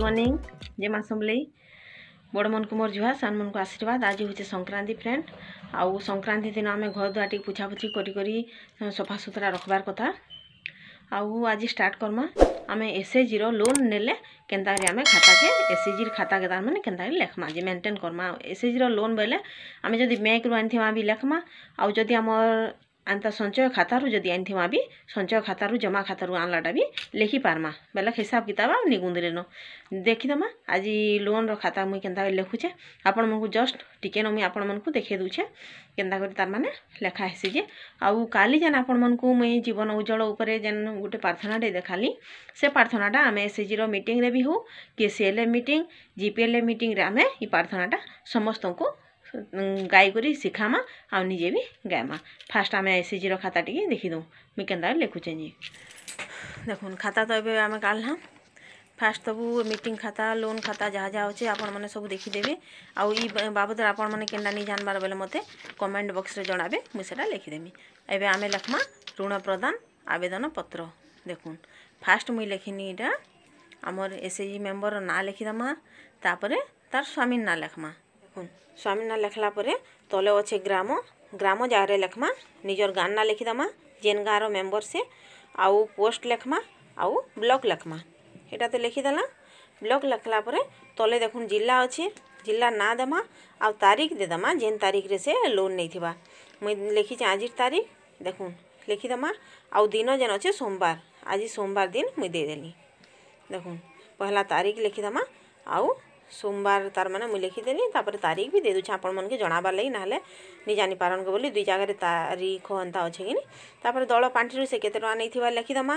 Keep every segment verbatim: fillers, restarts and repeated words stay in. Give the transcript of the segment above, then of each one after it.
Morning जय माँ समलई बड़ मन को मोर जुहा सान मन को आशीर्वाद। आज हूँ संक्रांति फ्रेंड आउ संक्रांति दिन आम घर दुआ टी पुछापुछी करी सफा सुतरा रखबार कथा। आउ आज स्टार्ट करमा आम एसएचजी रो लोन नेले केन्ता आम खाता के एसएचजी खाता के तार मैंने केन्ता लेखमा जे मेंटेन करमा। एसएचजी रो लोन बेले आम जदि बैंक रु आनी भी लेखमा आउ जदि आमर आनता संचय खातारू जदि आनी भी संचय खातारू जमा खातारू आनलाटा भी लिखि पारमा बेले हिसाब किताब निगुंदरेन देखीदमा। आज लोन रो खाता मुई केन्ता लिखुचे आपण मनकु जस्ट टिके न मुई आपण मनकु देखे दूचे केन्ता करी तार माने लेखा हेसी जे। आउ काली जेन आपण मनकु मुई जीवन उज्जवल उपरे जेन गुटे प्रार्थनाटे देखाली से प्रार्थनाटा आम एसएचजी रो मीटिंग रे भी हो कि सीएलए मीटिंग जीपीएलए मीटिंग रे आम ई प्रार्थनाटा समस्त को गाई करी शिखामा आ निजे भी गायमा। फास्ट आम एसएचजी रो खाता टी देखीदू मुई केन्ता लिखुचे जी। देखुन खाता तो एबे आम काढ़ला फास्ट सबू मीटिंग खाता लोन खाता जहाँ जहाँ अच्छे आपण मैंने सब देखीदेवे। आउ ई बाबद आपण मैंने केन्ता नहीं जानबार बेले मते कमेंट बॉक्स रे जणाबे मुई सेटा लिखिदेमी। एबे आमे लेखमा ऋण प्रदान आवेदन पत्र। देखुन फास्ट मुई लिखिनी इटा आमर एसएचजी मेंबर ना लिखिदमा तापरे तार स्वामी ना लेखमा। देखुन स्वामी ना लेखला परे तले अच्छे ग्राम ग्राम जारे लेखमा निजर गान ना लिखिदमा जेन गाँव मेंबर से आउ पोस्ट लेखमा आउ ब्लॉक लेखमा एटा तो लिखिदेला। ब्लॉक लिखला परे तले देखुन जिला अच्छे जिला ना देमा आउ तारीख देदेमा जेन तारीख रे से लोन नहीं थिबा मुई लिखी आज तारीख देखुन लिखिदेमा आउ दिन जेन अच्छे सोमवार आज सोमवार दिन मुई दे देली। देखुन पहला तारीख लिखिदेमा आउ सोमवार तार माने मुई लिखिदेली तापर तारीख भी दे दूछे आपण मन के जणाबार लगी ना नहीं जानी पारन को बोली दुई जगह तारीख एंता अच्छे कि तापर दल पांठी से केते टका नहीं थिबा लिखिदेमा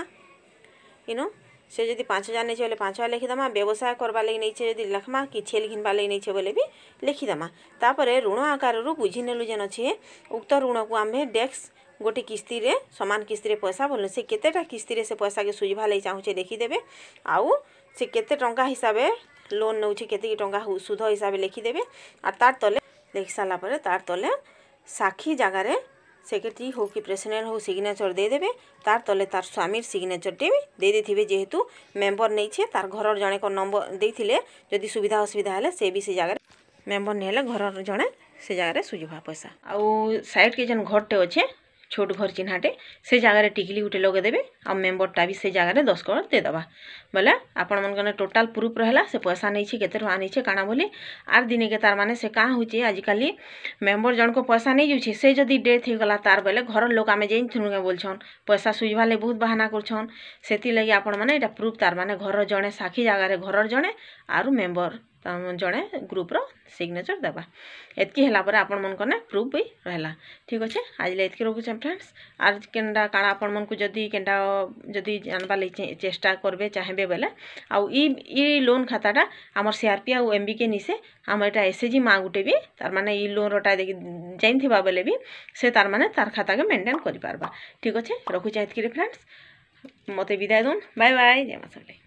इनो से जदि पाँच हजार नहीं बोले पाँच हजार लिखिदेमा व्यवसाय करवा लगी नहीं जदि लिखमा कि छेल घिनवा लगी नहीं बोले भी लिखिदेमा। तापर ऋण आकार बुझी नेलु जेन अच्छे उक्त ऋण को आम डेक्स गोटे किस्ती रे समान किस्ती रे पैसा बोल से केतेटा किस्ती रे से पैसा के सुझवा लगी चाहूचे देखीदेवे आउ से केते टंका हिसाब लोन नौ केते टंका सुध हिसाब लिखिदेवे। और तार तले लिखि सारा पर तार तले साक्षी जगार सेक्रेटरी हो कि प्रेसिडेंट हो सिग्नेचर दे देबे। तार तले तार स्वामी सिग्नेचर टे भी दे देथिबे जेहेतु मेंबर नहीं छे तार घर जने को नंबर देथिले जदि सुविधा असुविधा हेले से भी से जगह मेंबर नहीं हेले घर जने से जगह सुझवा पैसा। आउ साइड के जन घरटे अच्छे छोट घर चिन्हाटे से जगह टिकली गुटे लगे देबे आ मेंबरटा भी से जगह दस करोड़ दे दबा बोले आपण मन कने टोटाल प्रूफ रहला से पैसा नहीं छे केते टका नहीं छे काना बोली आर दिन के तार माने से का होची आजिकल मेंबर जन को पैसा नहीं जाउछे से जदी डेथ हो गला तार बेले घर लोक आमे जेन थुनु के बोलछन पैसा सुझवा ले बहुत बहाना करछन सेति लगी आपण माने एटा प्रूफ तार माने घर जने साखी जगह रे घर जने आरु मेंबर जड़े ग्रुप रो सिग्नेचर देवा एतकी हला पर आपण मन कने प्रूफ भी रहला। ठीक अच्छे आज ले एतकी रखुचे फ्रेंड्स। आज केनडा काଣା आपण मन को जदी केनडा जदी जानबा ले चेष्टा करबे चाहेबे बेले आउ ई ई लोन खाताटा हमर सीआरपी आउ एमबी के निसे हम एटा एसएचजी मा गुटे भी तार माने ई लोन रोटा देखि जाइन थिबा बेले भी से तार माने तार खाता के मेंटेन करि पारबा। ठीक अच्छे रखुचे एतकी फ्रेंड्स मते विदाय दोन बाय बाय जय मां सबले।